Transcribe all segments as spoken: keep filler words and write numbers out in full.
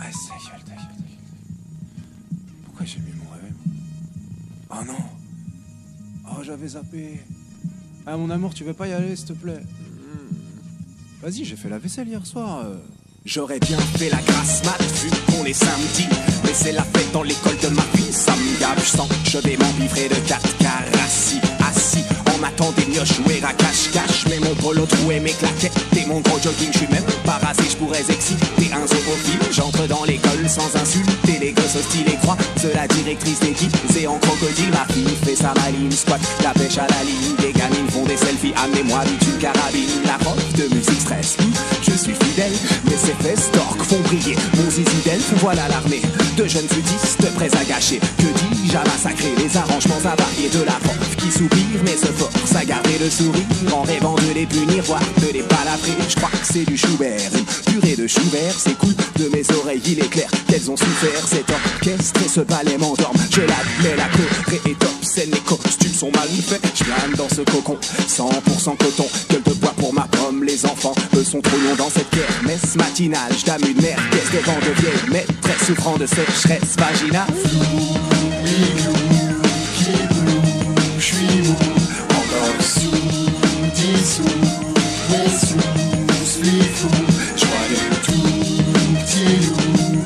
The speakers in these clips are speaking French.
Arrête, ta gueule, ta gueule, ta gueule. Pourquoi j'ai mis mon réveil? Oh non. Oh, j'avais zappé. Ah, mon amour, tu veux pas y aller, s'il te plaît? Vas-y, j'ai fait la vaisselle hier soir. euh. J'aurais bien fait la grasse mat vu qu'on est samedi. Mais c'est la fête dans l'école de ma vie. Ça me gave, je sens que je vais m'empiffrer de quatre carassis. Assis, on m'attend des mioches jouer à cache-cache. Mais mon polo troué, mes claquettes et mon gros jogging. Je suis même pas rasé, je pourrais exciter un zoophile. J'entre dans l'école sans insulter les gosses hostiles et croix. C'est la directrice d'équipe, c'est en crocodile. Ma fille fait sa maline, squat, la pêche à la ligne. Des gamines font des selfies, amenez-moi vite une carabine. La prof de musique stress, je suis fidèle, mais ces fesses d'orques font briller mon zizi d'elfe. Voilà l'armée de jeunes sudistes prêts à gâcher. Que dis-je à massacrer les arrangements avariés de la prof qui soupire mais se force à garder le sourire en rêvant de les punir, voire de les palabrer. Je crois que c'est du Schubert, une purée de chou vert. C'est cool, de mes oreilles il est clair qu'elles ont souffert. Cet orchestre et ce ballet m'endorment. Je l'admets, la choré est obscène, les costumes sont mal faits. Je plane dans ce cocon, cent pour cent coton. Gueule de bois pour ma pomme, les enfants eux sont trop longs dans cette kermesse matinale. J'dame une merguez devant de vieilles maîtresses souffrant de sécheresse vaginale. Igloo, qui blue, j'suis mou, encore sous, dissous, mais sous, spliffou. J'vois des tout petits loups,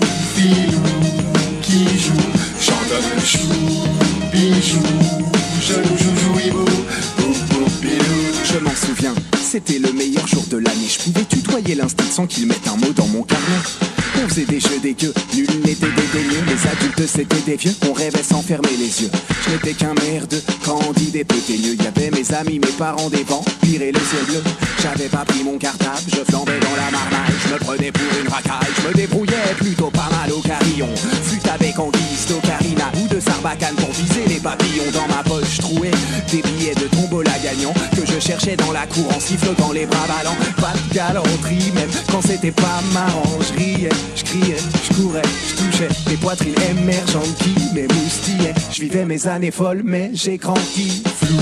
filous, qui jouent, chantent le chou, bijou, jaloux, joujou, hibou, pou, pou, pilou. Je m'en souviens, c'était le meilleur jour de l'année. Je pouvais tutoyer l'instinct sans qu'il mette un mot dans mon carnet. On faisait des jeux dégueux, nul n'était dédaigneux. Les adultes c'était des vieux, on rêvait sans fermer les yeux. Je n'étais qu'un merde, candide et pétaigneux. Y'avait mes amis, mes parents, des vampires et le ciel bleu. J'avais pas pris mon cartable, je flambais dans la marmaille. Je me prenais pour une racaille, je me débrouillais plutôt pas mal au carillon. Flûte avec anguille, d'ocarina ou de sarbacane pour viser les papillons. Dans ma poche trouée, des billets de tombola gagnants que je cherchais dans la cour en sifflotant les bras ballants. Pas de galanterie, même quand c'était pas marrant. Je riais, je criais, je courais, je touchais les poitrines émergentes qui m'émoustillaient. Je vivais mes années folles, mais j'ai grandi. Flou,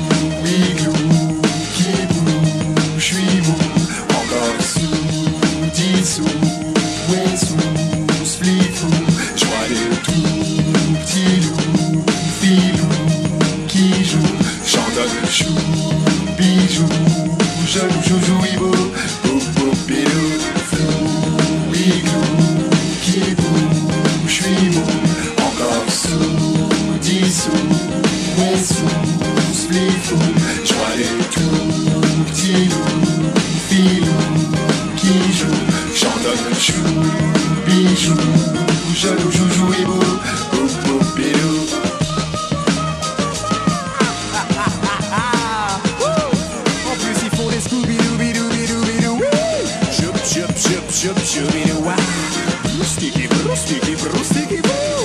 igloo, qui boue, j'suis mou, encore sous, dissous, ouais sous, spliffou. J'vois des tout petits loups, filous, qui jouent, chantent le chou, bijou, jaloux, joujou, hibou, pou, pou, pilou. Flou, igloo, qui boue, j'suis mou, encore sous, dissous, ouais sous, spliffou. J'vois des tout petits loups, filous, qui jouent, chantent le chou, bijou, jaloux, joujou, hibou, pou, pou, pilou. En plus ils font des Scooby-Doo-Bidoo-Bidoo-Bidoo. Chup, chup, chup, chup, chubidou. Sticky brou, sticky brou, sticky brou.